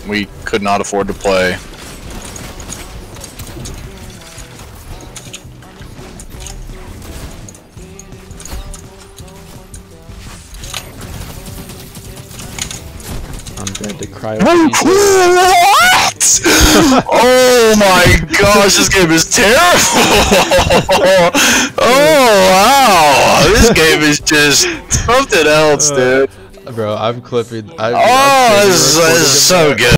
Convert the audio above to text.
we could not afford to play. I'm going to cry. What? Oh my gosh, this game is terrible! Oh wow, this game is just something else, dude. Bro, I'm clipping. Oh, this is so good.